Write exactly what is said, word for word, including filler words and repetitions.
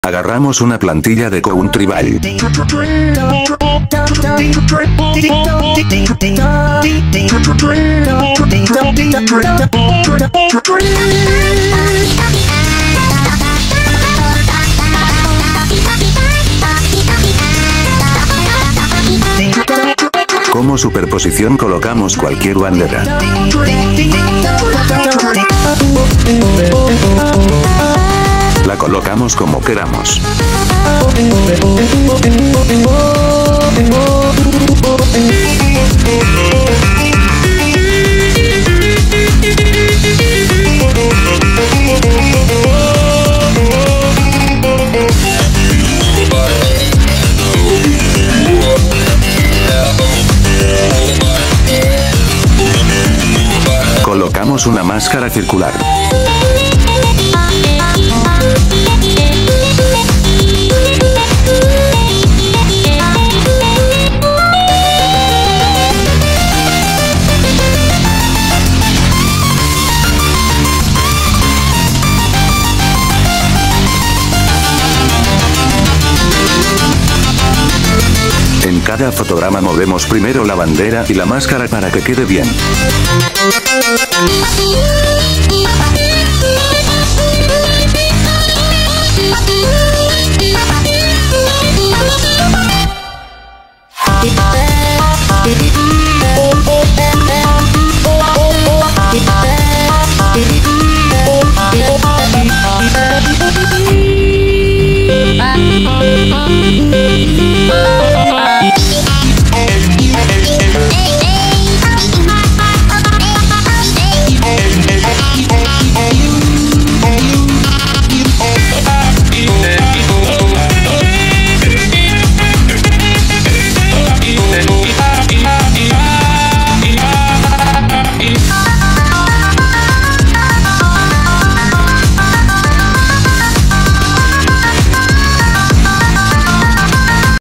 Agarramos una plantilla de country ball. Como superposición colocamos cualquier bandera. La colocamos como queramos. Colocamos una máscara circular. En cada fotograma movemos primero la bandera y la máscara para que quede bien.